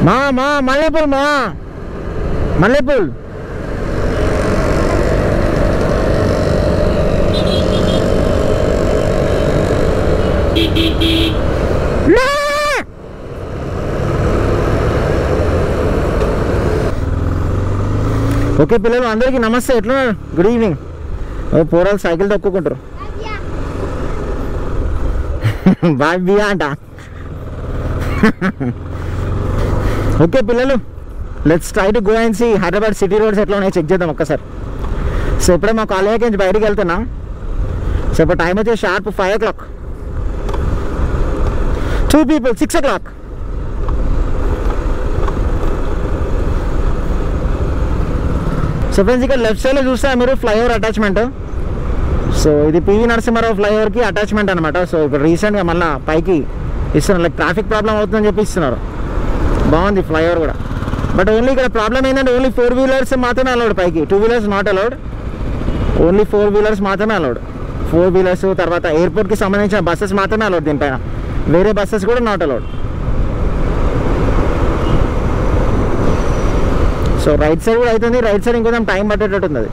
మల్లెపూల్ మల్లెపూల్ okay పిల్లలు అందరికీ నమస్తే. ఎట్లున్నారు? Good evening. పోరాలు సైకిల్ తొక్కుకుంటారు. బాయ్ బియా అంట. ఓకే పిల్లలు, let's try to go and see Hyderabad city roads ఎట్లా ఉన్నాయి చెక్ చేద్దాం ఒక్కసారి. సో ఇప్పుడే మా కాలేజీ నుంచి బయటికి వెళ్తున్నా. సో ఇప్పుడు టైం వచ్చేసి sharp 5 o'clock. 2 people 6 o'clock. So friends ఇక్కడ లెఫ్ట్ సైడ్లో చూస్తే మీరు ఫ్లైఓవర్ అటాచ్మెంట్. సో ఇది పివి నరసింహారావు ఫ్లైఓవర్కి అటాచ్మెంట్ అనమాట. సో ఇప్పుడు రీసెంట్గా మళ్ళీ పైకి ఇస్తున్నారు, లైక్ ట్రాఫిక్ ప్రాబ్లం అవుతుందని చెప్పి ఇస్తున్నారు. బాగుంది ఫ్లైఓవర్ కూడా. బట్ ఓన్లీ ఇక్కడ ప్రాబ్లం ఏంటంటే ఓన్లీ 4 wheelers మాత్రమే అలౌడ్ పైకి. 2 wheelers not allowed. Only 4 wheelers మాత్రమే అలౌడ్. 4 wheelers తర్వాత ఎయిర్పోర్ట్కి సంబంధించిన బస్సెస్ మాత్రమే అలౌడ్ దీనిపైన. వేరే బస్సెస్ కూడా not allowed. So right side కూడా అవుతుంది. రైట్ సైడ్ ఇంకొంచెం టైం పట్టేటట్టు ఉంది అది.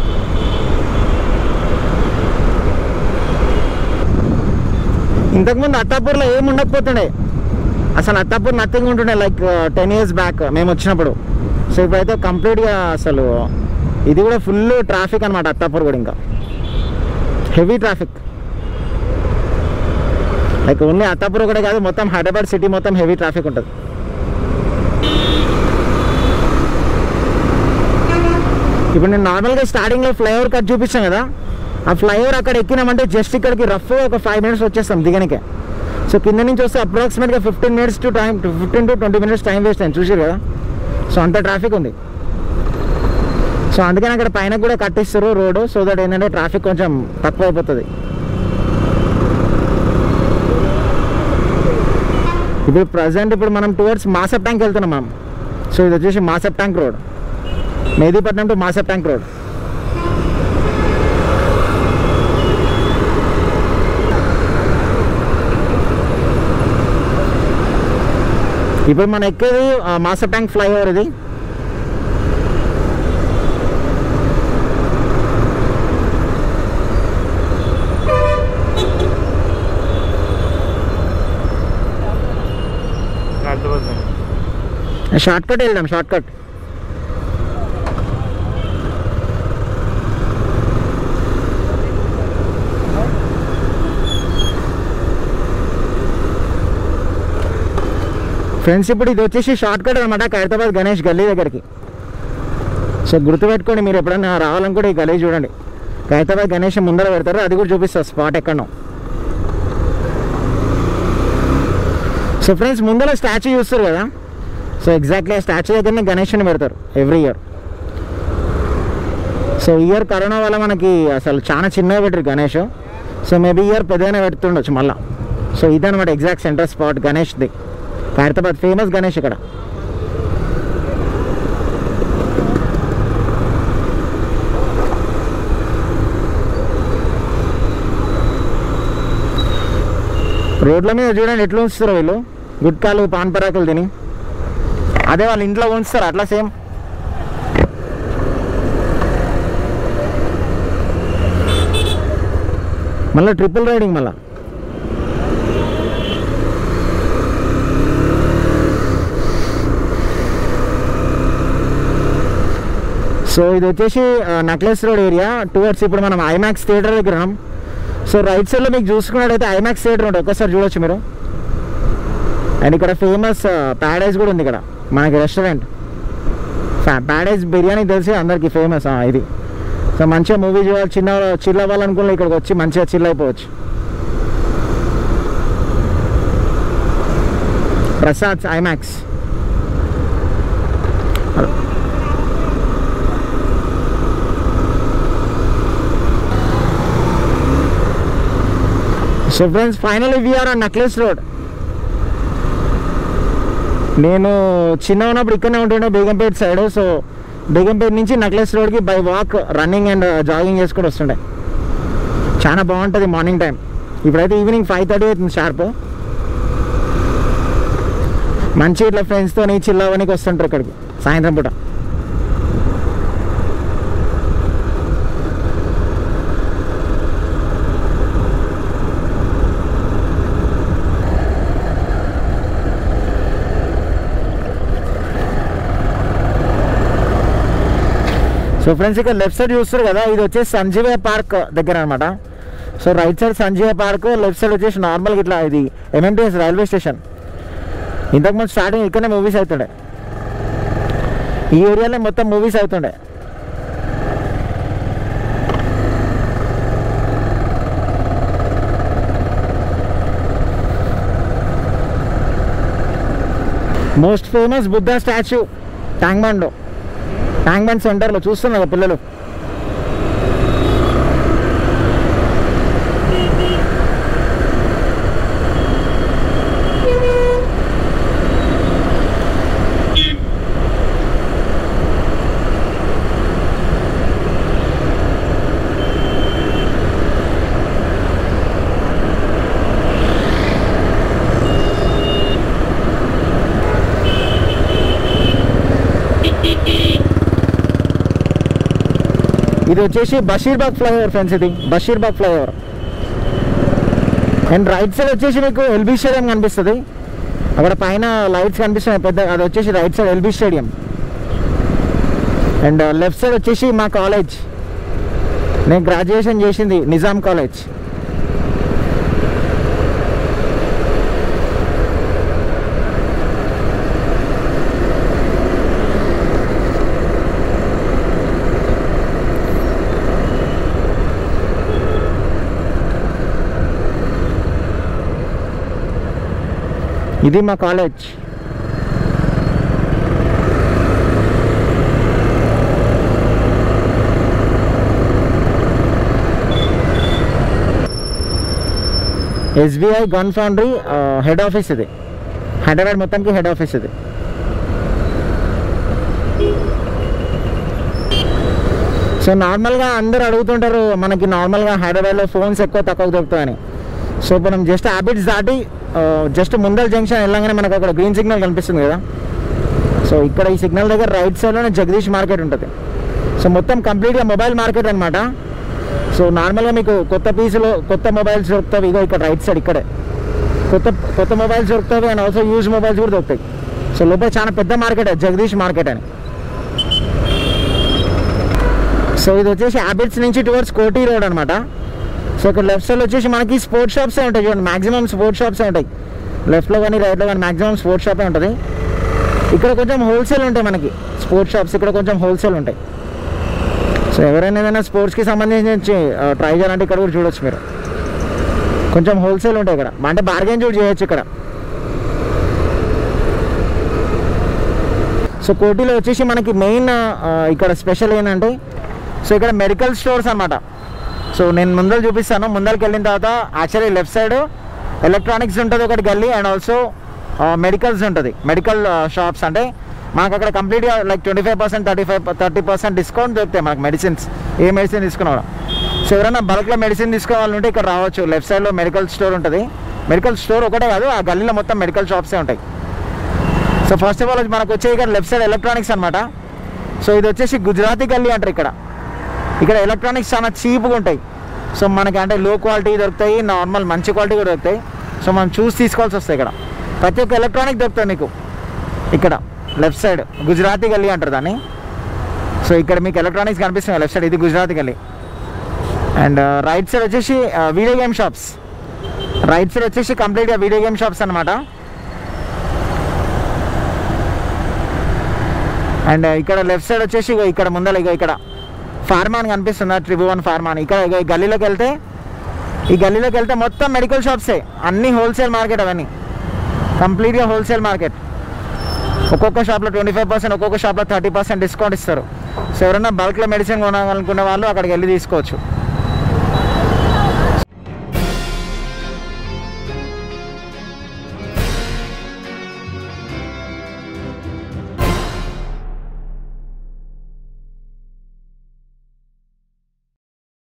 ఇంతకుముందు అత్తాపూర్లో ఏమి ఉండకపోతుండే అసలు. అత్తాపూర్ నథింగ్ ఉంటుండే లైక్ 10 years బ్యాక్ మేము వచ్చినప్పుడు. సో ఇప్పుడైతే కంప్లీట్గా అసలు ఇది కూడా ఫుల్ ట్రాఫిక్ అనమాట. అత్తాపూర్ కూడా ఇంకా heavy traffic. Like only Attapur ఒకటే కాదు, మొత్తం హైదరాబాద్ సిటీ మొత్తం హెవీ ట్రాఫిక్ ఉంటుంది. ఇప్పుడు నేను నార్మల్గా స్టార్టింగ్లో ఫ్లైఓవర్ కట్ చూపించాను కదా, ఆ ఫ్లైఓవర్ అక్కడ ఎక్కినామంటే జస్ట్ ఇక్కడికి రఫ్ ఒక 5 minutes వచ్చేస్తాం దిగనికే. సో కింద నుంచి వస్తే అప్రాక్సిమేట్గా 15 to 20 minutes టైం వేస్ట్ అయింది. చూసారు కదా, సో అంత ట్రాఫిక్ ఉంది. సో అందుకని అక్కడ పైన కూడా కట్టిస్తారు రోడ్డు, సో దట్ ఏంటంటే ట్రాఫిక్ కొంచెం తక్కువ అయిపోతుంది. ఇప్పుడు ప్రజెంట్ ఇప్పుడు మనం టువర్డ్స్ మాసప్ ట్యాంక్ వెళ్తున్నాం మనం. సో ఇది వచ్చేసి Masab tank road, Mehdipatnam to Masab tank road. ఇప్పుడు మనం ఎక్కేది మాసప్ ట్యాంక్ ఫ్లైఓవర్. ఇది షార్ట్ కట్ వెళ్దాం, షార్ట్ కట్. ఫ్రెండ్స్ ఇప్పుడు ఇది వచ్చేసి షార్ట్ కట్ అనమాట హైదరాబాద్ గణేష్ గల్లీ దగ్గరికి. సో గుర్తుపెట్టుకోండి, మీరు ఎప్పుడైనా రావాలనుకుంటే ఈ గల్లీ చూడండి. హైదరాబాద్ గణేష్ ముందర పెడతారు, అది కూడా చూపిస్తారు స్పాట్ ఎక్కడో. సో ఫ్రెండ్స్ ముందర స్టాచ్యూ చూస్తారు కదా, సో ఎగ్జాక్ట్లీ ఆ స్టాచ్యూ దగ్గరనే గణేష్ని పెడతారు every year. So year corona వల్ల మనకి అసలు చాలా చిన్నగా పెట్టారు గణేష్. సో మేబీ ఇయర్ పెద్దగానే పెడుతుండొచ్చు మళ్ళీ. సో ఇదనమాట ఎగ్జాక్ట్ సెంటర్ స్పాట్ గణేష్ది. హైదరాబాద్ ఫేమస్ గణేష్ ఇక్కడ. రోడ్ల మీద చూడండి ఎట్లా ఉంచుతారు వీళ్ళు, గుట్కాలు పాన్ పరాకులు తిని. అదే వాళ్ళు ఇంట్లో ఉంచుతారు అట్లా సేమ్. మళ్ళీ ట్రిపుల్ రైడింగ్ మళ్ళీ. సో ఇది వచ్చేసి నెక్లెస్ రోడ్ ఏరియా టువర్డ్స్. ఇప్పుడు మనం ఐమాక్స్ థియేటర్ దగ్గర ఉన్నాం. సో రైట్ సైడ్లో మీకు చూసుకున్నట్టయితే ఐమాక్స్ థియేటర్ ఉంటుంది, ఒక్కసారి చూడొచ్చు మీరు. అండ్ ఇక్కడ ఫేమస్ ప్యారడైజ్ కూడా ఉంది ఇక్కడ మనకి రెస్టారెంట్. ప్యారడైజ్ బిర్యానీ తెలిసి అందరికీ ఫేమస్ ఇది. సో మంచిగా మూవీ చూడాలి, చిల్ అవ్వాలనుకున్న ఇక్కడికి వచ్చి మంచిగా చిల్ అయిపోవచ్చు. Prasad IMAX. So friends finally we're on necklace road. నేను చిన్న ఉన్నప్పుడు ఇక్కడనే ఉంటుండే బేగంపేట సైడ్. సో బేగంపేట నుంచి నెక్లెస్ రోడ్కి by walk, running and jogging చేసుకుంటూ వస్తుండే. చాలా బాగుంటుంది మార్నింగ్ టైం. ఇప్పుడైతే ఈవినింగ్ 5:30 అవుతుంది షార్ప్. మంచి ఇట్లా ఫ్రెండ్స్తో చిల్ అవ్వడానికి వస్తుంటారు ఇక్కడికి సాయంత్రం పూట. సో ఫ్రెండ్స్ ఇక్కడ లెఫ్ట్ సైడ్ చూస్తారు కదా, ఇది వచ్చేసి సంజీవయ్య పార్క్ దగ్గర అనమాట. So right side Sanjeevaiah park, left side వచ్చేసి నార్మల్గా ఇట్లా ఇది ఎంఎంటీఎస్ రైల్వే స్టేషన్. ఇంతకుముందు స్టార్టింగ్ ఇక్కడనే మూవీస్ అవుతుండే, ఈ ఏరియాలో మొత్తం మూవీస్ అవుతుండే. Most famous Buddha statue tank bund సెంటర్లో చూస్తున్నారు పిల్లలు. ఇది వచ్చేసి బషీర్బాగ్ ఫ్లైఓవర్ ఫ్రెండ్స్, ఇది Basheerbagh flyover. And right side వచ్చేసి మీకు ఎల్బీ స్టేడియం కనిపిస్తుంది, అక్కడ పైన లైట్స్ కనిపిస్తున్నాయి పెద్ద, అది వచ్చేసి right side LB stadium. And left side వచ్చేసి మా కాలేజ్, నేను గ్రాడ్యుయేషన్ చేసింది నిజాం కాలేజ్. ఇది మా college. SBI gun foundry head office ఇది, హైదరాబాద్ మొత్తానికి హెడ్ ఆఫీస్ ఇది. సో నార్మల్గా అందరు అడుగుతుంటారు మనకి నార్మల్గా హైదరాబాద్లో ఫోన్స్ ఎక్కువ తక్కువ దొరుకుతాయని. సో మనం జస్ట్ హ్యాబిట్స్ దాటి జస్ట్ ముందల్ జంక్షన్ వెళ్ళగానే మనకు అక్కడ గ్రీన్ సిగ్నల్ కనిపిస్తుంది కదా, సో ఇక్కడ ఈ సిగ్నల్ దగ్గర రైట్ సైడ్లోనే జగదీష్ మార్కెట్ ఉంటుంది. సో మొత్తం కంప్లీట్గా మొబైల్ మార్కెట్ అనమాట. సో నార్మల్గా మీకు కొత్త పీసులు కొత్త మొబైల్స్ దొరుకుతాయి, ఇగో ఇక్కడ రైట్ సైడ్ ఇక్కడే కొత్త మొబైల్స్ దొరుకుతాయి అండ్ ఆల్సో యూజ్ మొబైల్స్ కూడా దొరుకుతాయి. సో లోపల చాలా పెద్ద మార్కెట్ జగదీష్ మార్కెట్ అని. సో ఇది వచ్చేసి హ్యాబిట్స్ నుంచి టువర్డ్స్ కోటి రోడ్ అనమాట. సో ఇక్కడ లెఫ్ట్ సైడ్ వచ్చేసి మనకి స్పోర్ట్స్ షాప్సే ఉంటాయి చూడండి, మ్యాక్సిమం స్పోర్ట్స్ షాప్సే ఉంటాయి. లెఫ్ట్లో కానీ రైట్లో కానీ మ్యాక్సిమం స్పోర్ట్స్ షాపే ఉంటుంది. ఇక్కడ కొంచెం హోల్సేల్ ఉంటాయి మనకి స్పోర్ట్స్ షాప్స్, ఇక్కడ కొంచెం హోల్సేల్ ఉంటాయి. సో ఎవరైనా ఏదైనా స్పోర్ట్స్కి సంబంధించి ట్రై చేయాలంటే ఇక్కడ కూడా చూడొచ్చు మీరు, కొంచెం హోల్సేల్ ఉంటాయి ఇక్కడ, అంటే బార్గెన్ చూడ చేయొచ్చు ఇక్కడ. సో కోటిలో వచ్చేసి మనకి మెయిన్ ఇక్కడ స్పెషల్ ఏంటంటే, సో ఇక్కడ మెడికల్ స్టోర్స్ అనమాట. సో నేను ముందర చూపిస్తాను, ముందరికి వెళ్ళిన తర్వాత యాక్చువల్లీ లెఫ్ట్ సైడ్ ఎలక్ట్రానిక్స్ ఉంటుంది ఒకటి గల్లీ, అండ్ ఆల్సో మెడికల్స్ ఉంటుంది, మెడికల్ షాప్స్. అంటే మనకు అక్కడ కంప్లీట్గా లైక్ 25%, 30% డిస్కౌంట్ దొరుకుతాయి మనకు మెడిసిన్స్, ఏ మెడిసిన్ తీసుకున్నా. సో ఎవరైనా బల్క్లో మెడిసిన్ తీసుకోవాలంటే ఇక్కడ రావచ్చు. లెఫ్ట్ సైడ్లో మెడికల్ స్టోర్ ఉంటుంది, మెడికల్ స్టోర్ ఒకటే కాదు ఆ గల్లీలో మొత్తం మెడికల్ షాప్సే ఉంటాయి. సో ఫస్ట్ ఆఫ్ ఆల్ మనకు వచ్చే ఇక్కడ లెఫ్ట్ సైడ్ ఎలక్ట్రానిక్స్ అనమాట. సో ఇది వచ్చేసి గుజరాతీ గల్లీ అంటారు. ఇక్కడ ఎలక్ట్రానిక్స్ చాలా చీప్గా ఉంటాయి. సో మనకి అంటే లో క్వాలిటీ దొరుకుతాయి, నార్మల్ మంచి క్వాలిటీ కూడా దొరుకుతాయి. సో మనం చూసి తీసుకోవాల్సి వస్తాయి. ఇక్కడ ప్రతి ఒక్క ఎలక్ట్రానిక్ దొరుకుతుంది మీకు ఇక్కడ లెఫ్ట్ సైడ్, గుజరాతీ గల్లీ అంటారు దాన్ని. సో ఇక్కడ మీకు ఎలక్ట్రానిక్స్ కనిపిస్తున్నాయి లెఫ్ట్ సైడ్, ఇది గుజరాతీ గల్లీ. అండ్ రైట్ సైడ్ వచ్చేసి video game shops, right side వచ్చేసి కంప్లీట్గా వీడియో గేమ్ షాప్స్ అనమాట. అండ్ ఇక్కడ లెఫ్ట్ సైడ్ వచ్చేసి ఇక్కడ ముందర ఇక్కడ ఫార్మా అని కనిపిస్తుంది, ట్రిబ్యూన్ ఫార్మా అని. ఇక్కడ ఈ గల్లీలోకి వెళ్తే మొత్తం మెడికల్ షాప్సే, అన్నీ హోల్సేల్ మార్కెట్, అవన్నీ కంప్లీట్గా హోల్సేల్ మార్కెట్. ఒక్కొక్క షాప్లో 25%, ఒక్కొక్క షాప్లో 30% డిస్కౌంట్ ఇస్తారు. సో ఎవరైనా బల్క్లో మెడిసిన్ కొనాలనుకునే వాళ్ళు అక్కడికి వెళ్ళి తీసుకోవచ్చు.